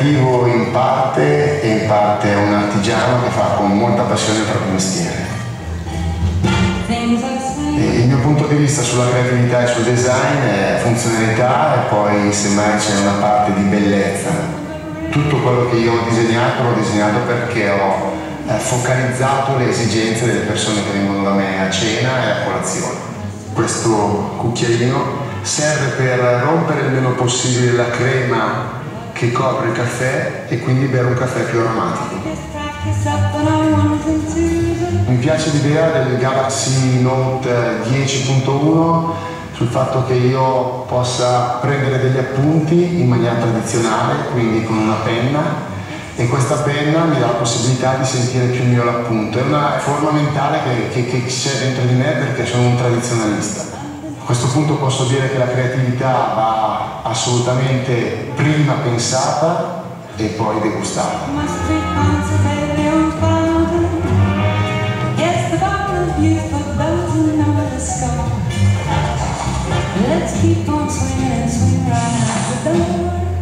creativo in parte e in parte un artigiano che fa con molta passione il proprio mestiere. E il mio punto di vista sulla creatività e sul design è funzionalità e poi semmai c'è una parte di bellezza. Tutto quello che io ho disegnato l'ho disegnato perché ho focalizzato le esigenze delle persone che vengono da me a cena e a colazione. Questo cucchiaino serve per rompere il meno possibile la crema che copre il caffè e quindi bere un caffè più aromatico. Mi piace l'idea del Galaxy Note 10.1 sul fatto che io possa prendere degli appunti in maniera tradizionale, quindi con una penna, e questa penna mi dà la possibilità di sentire più mio l'appunto. È una forma mentale che c'è dentro di me perché sono un tradizionalista. A questo punto posso dire che la creatività va assolutamente prima pensata e poi degustata. Let's keep on swinging and swing right out the door.